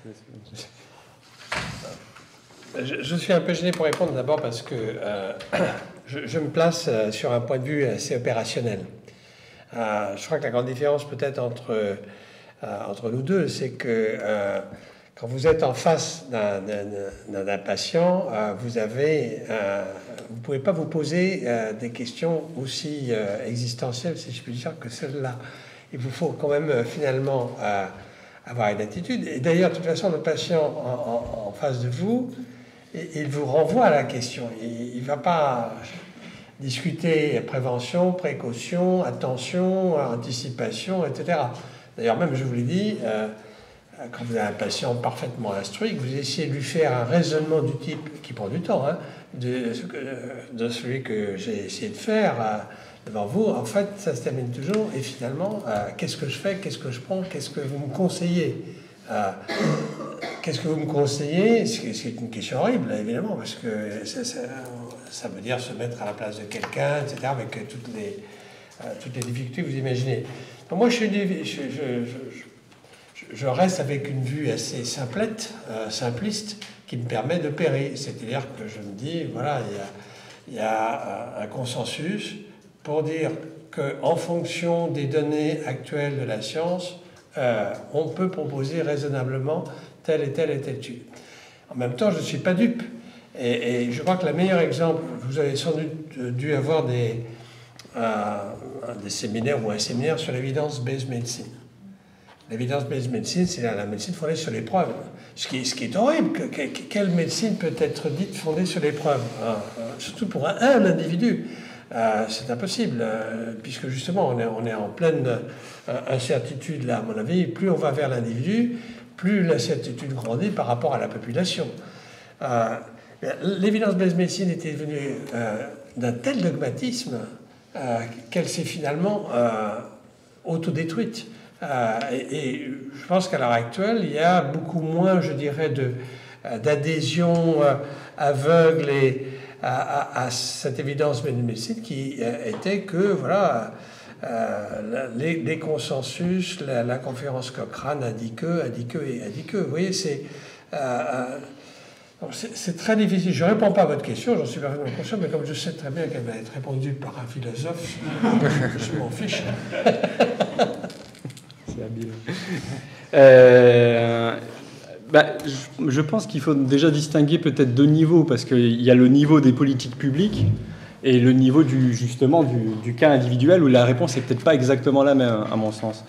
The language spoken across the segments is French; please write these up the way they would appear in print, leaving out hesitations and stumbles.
Je suis un peu gêné pour répondre d'abord parce que je me place sur un point de vue assez opérationnel. Je crois que la grande différence peut-être entre nous deux, c'est que quand vous êtes en face d'un patient, vous ne pouvez pas vous poser des questions aussi existentielles, si je puis dire, que celle-là. Il vous faut quand même finalement avoir une attitude. Et d'ailleurs, de toute façon, le patient en face de vous, il vous renvoie à la question. Il ne va pas discuter prévention, précaution, attention, anticipation, etc. D'ailleurs, même, je vous l'ai dit, quand vous avez un patient parfaitement instruit, que vous essayez de lui faire un raisonnement du type, qui prend du temps, hein, de celui que j'ai essayé de faire devant vous, en fait, ça se termine toujours, et finalement, qu'est-ce que je fais, qu'est-ce que je prends, qu'est-ce que vous me conseillez qu'est-ce que vous me conseillez? C'est une question horrible, évidemment, parce que ça veut dire se mettre à la place de quelqu'un, etc., avec toutes les difficultés que vous imaginez. Donc moi, je reste avec une vue assez simpliste, qui me permet d'opérer. C'est-à-dire que je me dis, voilà, il y a un consensus pour dire qu'en fonction des données actuelles de la science, on peut proposer raisonnablement tel et tel étude. En même temps, je ne suis pas dupe. Et je crois que le meilleur exemple, vous avez sans doute dû avoir des séminaires ou un séminaire sur l'evidence-based medicine. L'evidence-based medicine, c'est la médecine fondée sur les preuves. Ce qui est horrible. Quelle médecine peut être dite fondée sur les preuves, surtout pour un individu. C'est impossible, puisque justement, on est en pleine incertitude là, à mon avis. Plus on va vers l'individu, plus l'incertitude grandit par rapport à la population. L'évidence-based medicine était devenue d'un tel dogmatisme qu'elle s'est finalement autodétruite. Et je pense qu'à l'heure actuelle, il y a beaucoup moins, je dirais, d'adhésion aveugle à cette évidence médecine qui était que, voilà, les consensus, la conférence Cochrane a dit que. Vous voyez, c'est très difficile. Je ne réponds pas à votre question, j'en suis parfaitement conscient, mais comme je sais très bien qu'elle va être répondue par un philosophe, je m'en fiche. C'est habile. Je pense qu'il faut déjà distinguer peut-être deux niveaux, parce qu'il y a le niveau des politiques publiques et le niveau justement du cas individuel, où la réponse n'est peut-être pas exactement la même, à mon sens.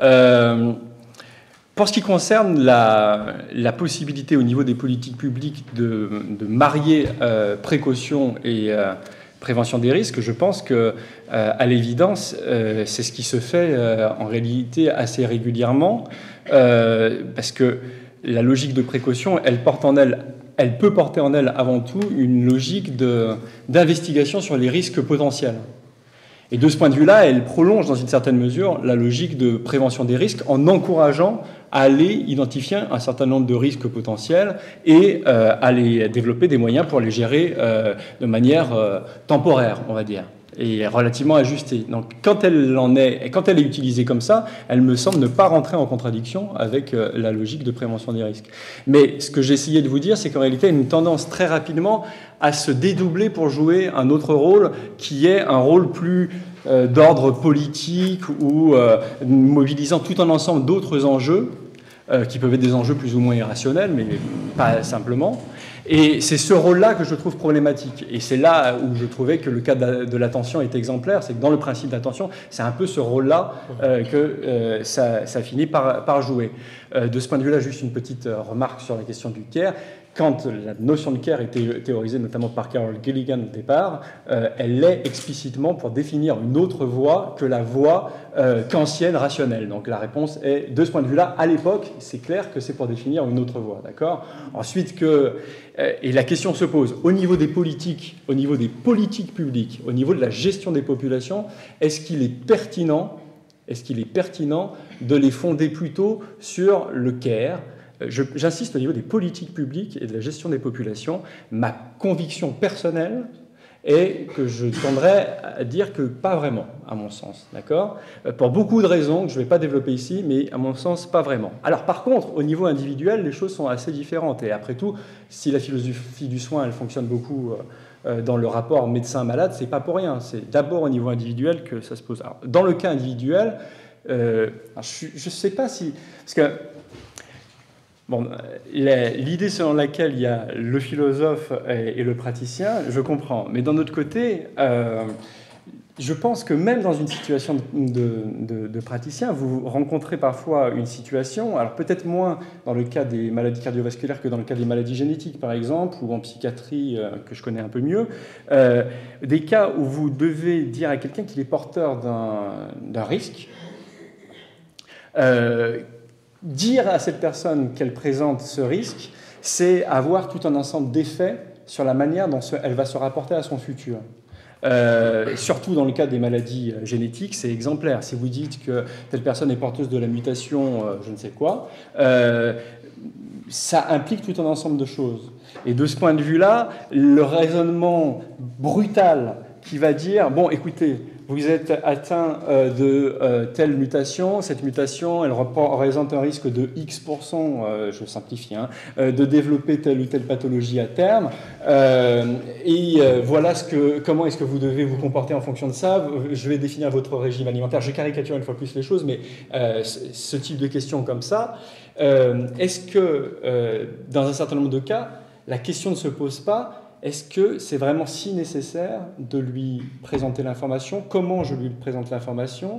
Pour ce qui concerne la possibilité au niveau des politiques publiques de marier précaution et prévention des risques, je pense que, à l'évidence, c'est ce qui se fait en réalité assez régulièrement, parce que la logique de précaution, elle peut porter en elle avant tout une logique d'investigation sur les risques potentiels. Et de ce point de vue-là, elle prolonge dans une certaine mesure la logique de prévention des risques en encourageant à aller identifier un certain nombre de risques potentiels et à aller développer des moyens pour les gérer de manière temporaire, on va dire, et relativement ajustée. Donc quand elle est utilisée comme ça, elle me semble ne pas rentrer en contradiction avec la logique de prévention des risques. Mais ce que j'ai essayé de vous dire, c'est qu'en réalité, il y a une tendance très rapidement à se dédoubler pour jouer un autre rôle qui est un rôle plus d'ordre politique ou mobilisant tout un ensemble d'autres enjeux qui peuvent être des enjeux plus ou moins irrationnels, mais pas simplement. Et c'est ce rôle-là que je trouve problématique. Et c'est là où je trouvais que le cas de l'attention est exemplaire. C'est que dans le principe d'attention, c'est un peu ce rôle-là que ça finit par jouer. De ce point de vue-là, juste une petite remarque sur la question du care. Quand la notion de care était théorisée, notamment par Carol Gilligan au départ, elle l'est explicitement pour définir une autre voie que la voie kantienne rationnelle. Donc la réponse est, de ce point de vue-là, à l'époque, c'est clair que c'est pour définir une autre voie, d'accord ? Ensuite, et la question se pose, au niveau des politiques publiques, au niveau de la gestion des populations, est-ce qu'il est pertinent de les fonder plutôt sur le care ? J'insiste au niveau des politiques publiques et de la gestion des populations. Ma conviction personnelle et que je tendrais à dire que pas vraiment, à mon sens, d'accord ? Pour beaucoup de raisons que je ne vais pas développer ici, mais à mon sens, pas vraiment. Alors par contre, au niveau individuel, les choses sont assez différentes. Et après tout, si la philosophie du soin, elle fonctionne beaucoup dans le rapport médecin-malade, c'est pas pour rien. C'est d'abord au niveau individuel que ça se pose. Alors, dans le cas individuel, je ne sais pas si... Parce que bon, l'idée selon laquelle il y a le philosophe et le praticien, je comprends. Mais d'un autre côté, je pense que même dans une situation de praticien, vous rencontrez parfois une situation, alors peut-être moins dans le cas des maladies cardiovasculaires que dans le cas des maladies génétiques, par exemple, ou en psychiatrie, que je connais un peu mieux, des cas où vous devez dire à quelqu'un qu'il est porteur d'un risque, dire à cette personne qu'elle présente ce risque, c'est avoir tout un ensemble d'effets sur la manière dont elle va se rapporter à son futur. Surtout dans le cas des maladies génétiques, c'est exemplaire. Si vous dites que telle personne est porteuse de la mutation, je ne sais quoi, ça implique tout un ensemble de choses. Et de ce point de vue-là, le raisonnement brutal qui va dire, bon, écoutez, vous êtes atteint de telle mutation, cette mutation, elle représente un risque de X%, je simplifie, de développer telle ou telle pathologie à terme, et voilà comment est-ce que vous devez vous comporter en fonction de ça. Je vais définir votre régime alimentaire. Je caricature une fois plus les choses, mais ce type de questions comme ça, est-ce que dans un certain nombre de cas, la question ne se pose pas? Est-ce que c'est vraiment si nécessaire de lui présenter l'information? Comment je lui présente l'information?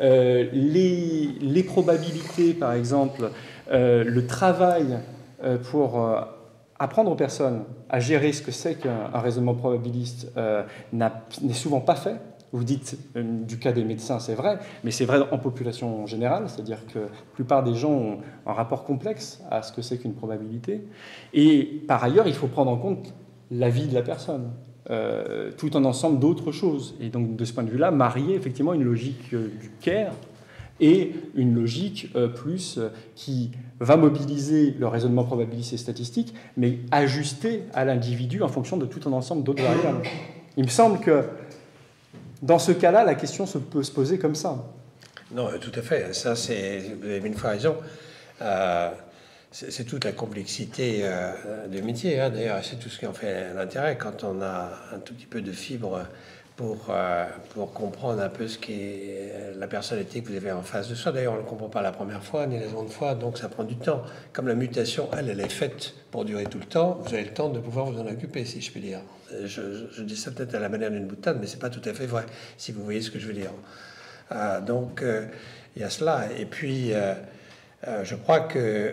Les probabilités, par exemple, le travail pour apprendre aux personnes à gérer ce que c'est qu'un raisonnement probabiliste n'est souvent pas fait. Vous dites, du cas des médecins, c'est vrai, mais c'est vrai en population générale, c'est-à-dire que la plupart des gens ont un rapport complexe à ce que c'est qu'une probabilité. Et par ailleurs, il faut prendre en compte la vie de la personne, tout un ensemble d'autres choses. Et donc, de ce point de vue-là, marier effectivement une logique du care et une logique plus qui va mobiliser le raisonnement probabiliste et statistique, mais ajusté à l'individu en fonction de tout un ensemble d'autres variables. Il me semble que dans ce cas-là, la question peut se poser comme ça. Non, tout à fait. Ça, vous avez une fois raison. C'est toute la complexité du métier, d'ailleurs, c'est tout ce qui en fait l'intérêt quand on a un tout petit peu de fibre pour comprendre un peu ce qu'est la personnalité que vous avez en face de soi. D'ailleurs, on ne le comprend pas la première fois ni la seconde fois, donc ça prend du temps. Comme la mutation, elle est faite pour durer tout le temps, vous avez le temps de pouvoir vous en occuper, si je puis dire. Je dis ça peut-être à la manière d'une boutade, mais c'est pas tout à fait vrai, si vous voyez ce que je veux dire. Donc, il y a cela. Et puis... je crois que,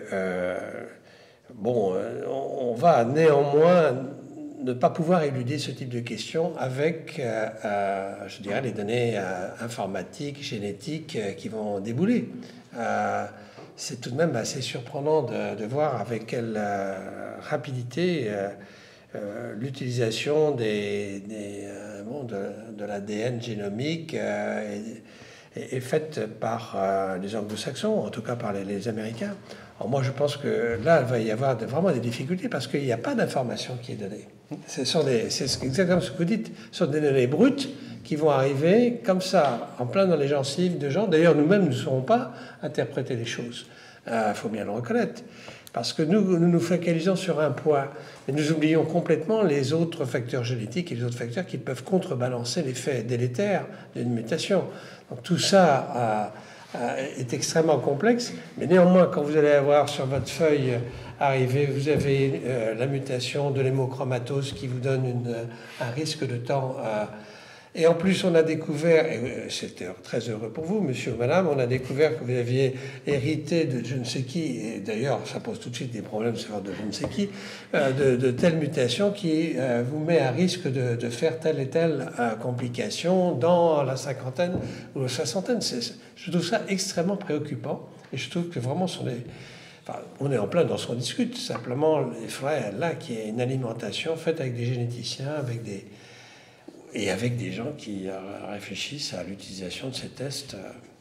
on va néanmoins ne pas pouvoir éluder ce type de questions avec, je dirais, les données informatiques, génétiques qui vont débouler. C'est tout de même assez surprenant de voir avec quelle rapidité l'utilisation de l'ADN génomique est faite par les anglo-saxons, en tout cas par les Américains. Alors moi, je pense que là, il va y avoir vraiment des difficultés parce qu'il n'y a pas d'information qui est donnée. C'est exactement ce que vous dites. Ce sont des données brutes qui vont arriver comme ça, en plein dans les gencives de gens. D'ailleurs, nous-mêmes, nous ne saurons pas interpréter les choses. Il faut bien le reconnaître. Parce que nous focalisons sur un point, mais nous oublions complètement les autres facteurs génétiques et les autres facteurs qui peuvent contrebalancer l'effet délétère d'une mutation. Donc tout ça est extrêmement complexe, mais néanmoins, quand vous allez avoir sur votre feuille arrivé, vous avez la mutation de l'hémochromatose qui vous donne un risque de temps. Et en plus, on a découvert, et c'était très heureux pour vous, monsieur ou madame, on a découvert que vous aviez hérité de je ne sais qui, et d'ailleurs, ça pose tout de suite des problèmes de savoir de je ne sais qui, de telle mutation qui vous met à risque de faire telle et telle complication dans la cinquantaine ou la soixantaine. Je trouve ça extrêmement préoccupant, et je trouve que vraiment, on est en plein dans ce qu'on discute. Simplement, il faudrait là qu'il y ait une alimentation faite avec des généticiens, avec des gens qui réfléchissent à l'utilisation de ces tests.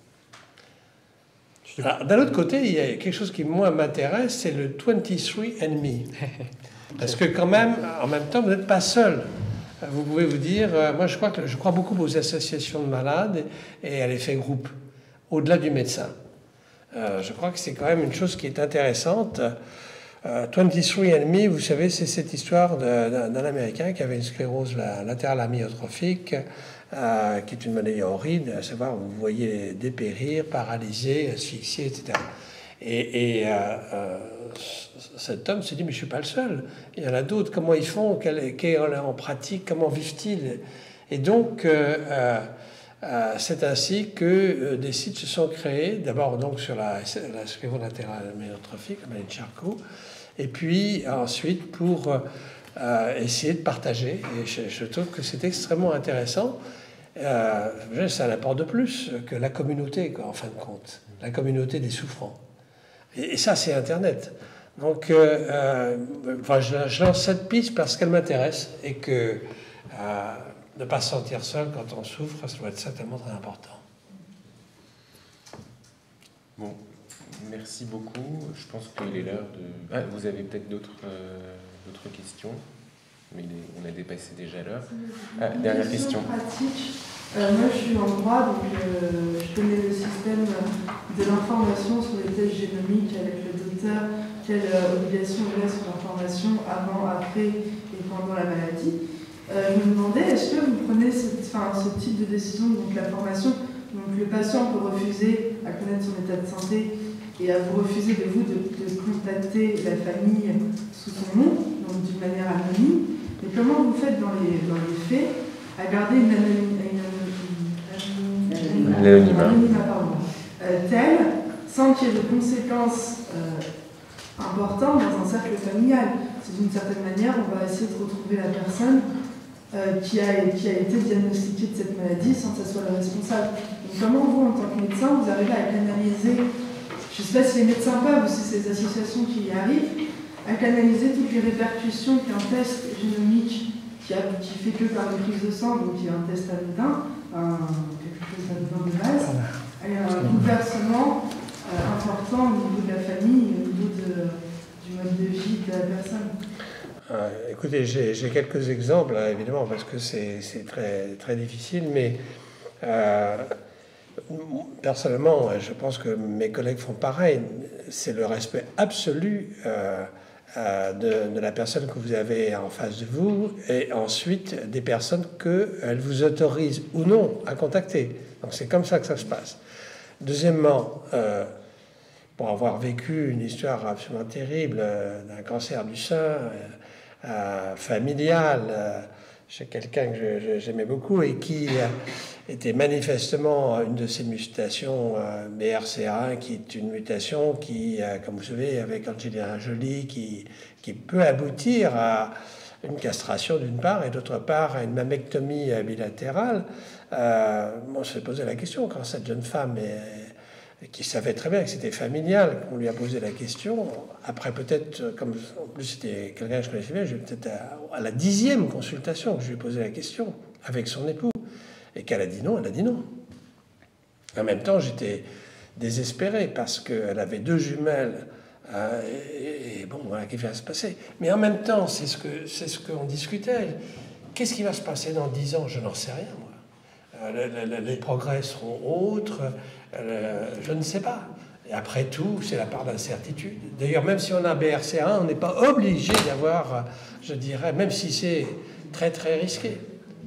D'un autre côté, il y a quelque chose qui, moi, m'intéresse, c'est le 23andMe. Parce que quand même, en même temps, vous n'êtes pas seul vous pouvez vous dire, moi je crois beaucoup aux associations de malades et à l'effet groupe, au-delà du médecin. Je crois que c'est quand même une chose qui est intéressante. 23andMe, vous savez, c'est cette histoire d'un Américain qui avait une sclérose latérale amyotrophique, qui est une maladie horrible, à savoir, vous voyez dépérir, paralysé, asphyxié, etc. Et cet homme se dit, mais je ne suis pas le seul, il y en a d'autres, comment ils font, quelle est en pratique, comment vivent-ils? Et donc, c'est ainsi que des sites se sont créés, d'abord donc sur la sclérose latérale amyotrophique, la maladie de Charcot, et puis ensuite pour essayer de partager. Et je trouve que c'est extrêmement intéressant. C'est un apport de plus que la communauté, quoi, en fin de compte, la communauté des souffrants. Et ça, c'est Internet. Donc, je lance cette piste parce qu'elle m'intéresse et que ne pas se sentir seul quand on souffre, ça doit être certainement très important. Bon, merci beaucoup. Je pense qu'il est l'heure de... Ah, vous avez peut-être d'autres questions, mais on a dépassé déjà l'heure. Ah, dernière question. Pratique. Moi, je suis en droit, donc je connais le système de l'information sur les tests génomiques avec le docteur, quelle obligation il a sur l'information avant, après et pendant la maladie. Je me demandais, est-ce que vous prenez ce type de décision, donc la formation, donc le patient peut refuser à connaître son état de santé et à vous refuser de contacter la famille sous son nom, donc d'une manière anonyme. Et comment vous faites dans les faits à garder une anonymat tel, sans qu'il y ait de conséquences importantes dans un cercle familial? C'est d'une certaine manière, on va essayer de retrouver la personne qui a été diagnostiquée de cette maladie sans que ça soit le responsable. Donc comment vous, en tant que médecin, vous arrivez à canaliser, je ne sais pas si les médecins peuvent ou si c'est les associations qui y arrivent, à canaliser toutes les répercussions qu'un test génomique qui fait que par une prise de sang, donc qui est un test anodin, quelque chose d'anodin de base, et un bouleversement important au niveau de la famille, au niveau du mode de vie de la personne. Écoutez, j'ai quelques exemples, là, évidemment, parce que c'est très, très difficile, mais personnellement, je pense que mes collègues font pareil. C'est le respect absolu de la personne que vous avez en face de vous, et ensuite des personnes qu'elles vous autorisent ou non à contacter. Donc c'est comme ça que ça se passe. Deuxièmement, pour avoir vécu une histoire absolument terrible d'un cancer du sein familial chez quelqu'un que j'aimais beaucoup et qui était manifestement une de ces mutations BRCA1, qui est une mutation qui, comme vous savez, avec Angelina Jolie, qui peut aboutir à une castration d'une part et d'autre part à une mammectomie bilatérale. On s'est posé la question quand cette jeune femme qui savait très bien que c'était familial, qu'on lui a posé la question. Après, peut-être, comme en plus c'était quelqu'un que je connaissais bien, peut-être à la 10e consultation que je lui ai posé la question avec son époux. Et qu'elle a dit non, elle a dit non. En même temps, j'étais désespéré parce qu'elle avait 2 jumelles. Et bon, voilà, qu'est-ce qui va se passer? Mais en même temps, c'est ce qu'on discutait. Qu'est-ce qui va se passer dans 10 ans? Je n'en sais rien, moi. Les progrès seront autres. Je ne sais pas. Et après tout, c'est la part d'incertitude. D'ailleurs, même si on a BRCA1, on n'est pas obligé d'avoir, je dirais, même si c'est très, très risqué.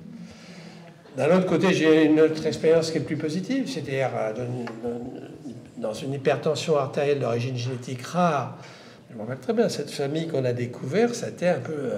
D'un autre côté, j'ai une autre expérience qui est plus positive, c'est-à-dire dans une hypertension artérielle d'origine génétique rare. Je me rappelle très bien, cette famille qu'on a découverte, ça a été un peu...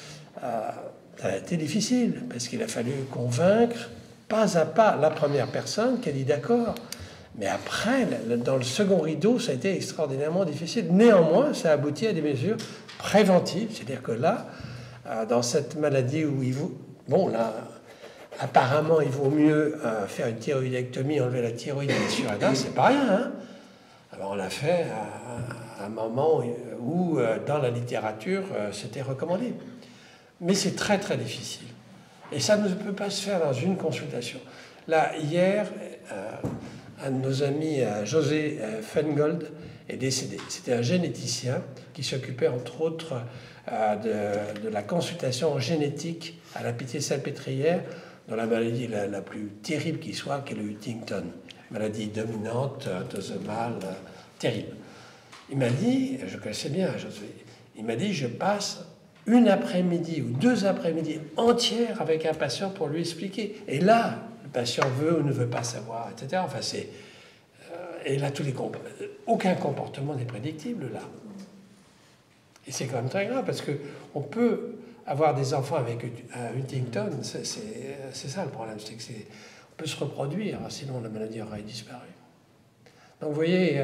ça a été difficile, parce qu'il a fallu convaincre, pas à pas, la première personne qui a dit d'accord. Mais après, dans le second rideau, ça a été extraordinairement difficile. Néanmoins, ça a abouti à des mesures préventives. C'est-à-dire que là, dans cette maladie où bon, là, apparemment, il vaut mieux faire une thyroïdectomie, enlever la thyroïde et la surrénale, c'est pas rien. Hein. Alors, on l'a fait à un moment où, dans la littérature, c'était recommandé. Mais c'est très, très difficile. Et ça ne peut pas se faire dans une consultation. Là, hier, un de nos amis, José Feingold, est décédé. C'était un généticien qui s'occupait entre autres de la consultation génétique à la Pitié-Salpêtrière dans la maladie la plus terrible qui soit, qui est le Huntington. Maladie dominante, autosomale, terrible. Il m'a dit, je connaissais bien José, il m'a dit, je passe une après-midi ou 2 après-midi entières avec un patient pour lui expliquer. Et là, le patient veut ou ne veut pas savoir, etc. Enfin, c'est... et là, aucun comportement n'est prédictible, là. Et c'est quand même très grave, parce qu'on peut avoir des enfants avec Huntington, c'est ça le problème, c'est qu'on peut se reproduire, sinon la maladie aurait disparu. Donc, vous voyez...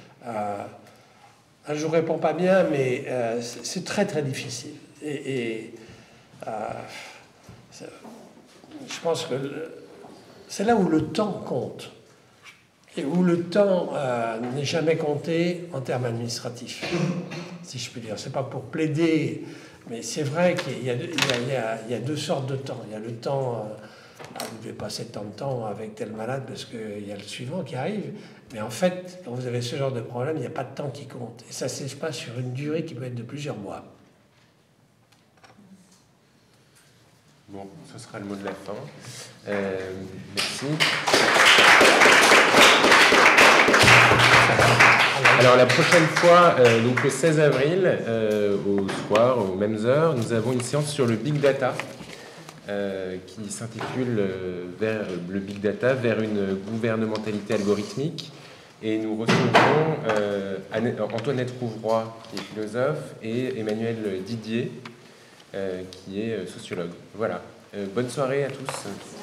je ne réponds pas bien, mais c'est très très difficile. Et je pense que c'est là où le temps compte. Et où le temps n'est jamais compté en termes administratifs, si je puis dire. C'est pas pour plaider, mais c'est vrai qu'il y a 2 sortes de temps. Il y a le temps... vous devez passer tant de temps avec tel malade parce qu'il y a le suivant qui arrive. Mais en fait, quand vous avez ce genre de problème, il n'y a pas de temps qui compte. Et ça se passe sur une durée qui peut être de plusieurs mois. Bon, ce sera le mot de la fin. Merci. Alors la prochaine fois, donc le 16 avril, au soir, aux mêmes heures, nous avons une séance sur le Big Data. Qui s'intitule vers le Big Data, vers une gouvernementalité algorithmique. Et nous recevrons Antoinette Rouvroy, qui est philosophe, et Emmanuel Didier, qui est sociologue. Voilà. Bonne soirée à tous.